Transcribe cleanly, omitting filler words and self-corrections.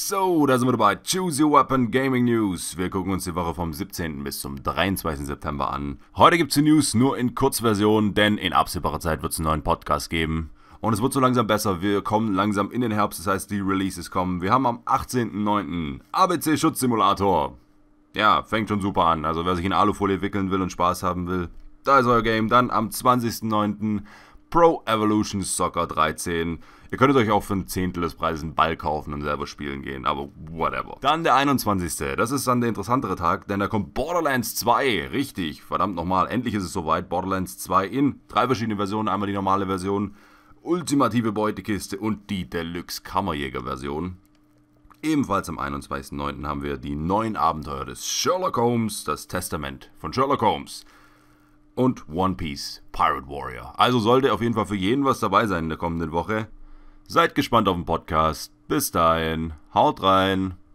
So, da sind wir dabei. Choose Your Weapon Gaming News. Wir gucken uns die Woche vom 17. bis zum 23. September an. Heute gibt es die News nur in Kurzversion, denn in absehbarer Zeit wird es einen neuen Podcast geben. Und es wird so langsam besser. Wir kommen langsam in den Herbst, das heißt, die Releases kommen. Wir haben am 18.09. ABC Schutzsimulator. Ja, fängt schon super an. Also wer sich in Alufolie wickeln will und Spaß haben will, da ist euer Game. Dann am 20.09. Pro Evolution Soccer 13. Ihr könntet euch auch für ein Zehntel des Preises einen Ball kaufen und selber spielen gehen, aber whatever. Dann der 21. Das ist dann der interessantere Tag, denn da kommt Borderlands 2. Richtig, verdammt nochmal, endlich ist es soweit. Borderlands 2 in 3 verschiedene Versionen. Einmal die normale Version, ultimative Beutekiste und die Deluxe Kammerjäger Version. Ebenfalls am 21.09. haben wir die neuen Abenteuer des Sherlock Holmes, das Testament von Sherlock Holmes. Und One Piece Pirate Warrior. Also sollte auf jeden Fall für jeden was dabei sein in der kommenden Woche. Seid gespannt auf den Podcast. Bis dahin, haut rein.